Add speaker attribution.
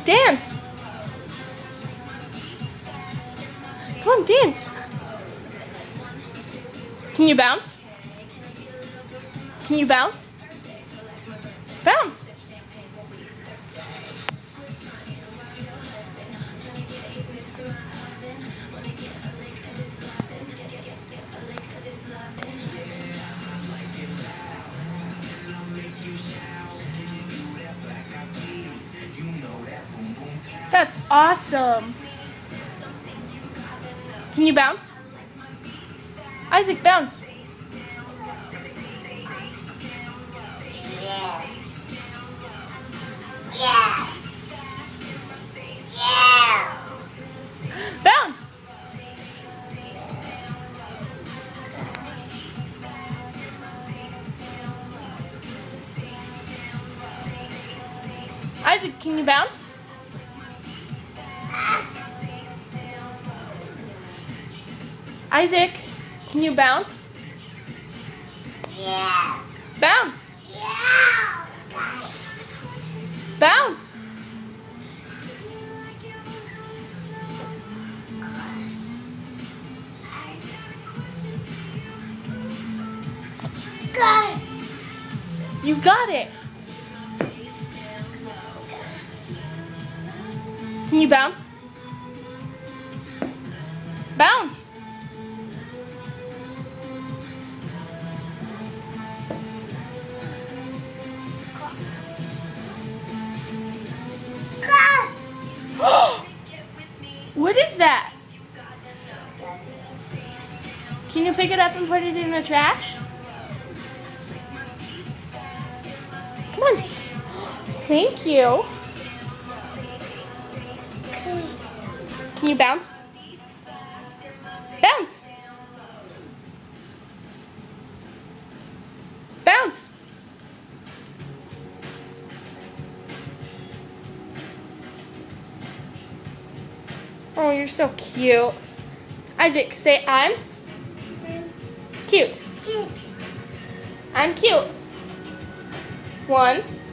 Speaker 1: Dance! Come on, dance! Can you bounce? Can you bounce? Bounce! That's awesome! Can you bounce? Isaac, bounce!
Speaker 2: Yeah. Yeah. Yeah.
Speaker 1: Bounce! Isaac, can you bounce? Isaac, can you bounce?
Speaker 2: Yeah.
Speaker 1: Bounce!
Speaker 2: Yeah.
Speaker 1: Bounce!
Speaker 2: Good.
Speaker 1: You got it! Can you bounce? Bounce! What is that? Can you pick it up and put it in the trash? Come on. Thank you. Can you bounce? Bounce! Bounce! Oh, you're so cute. Isaac, say I'm cute. I'm cute. 1,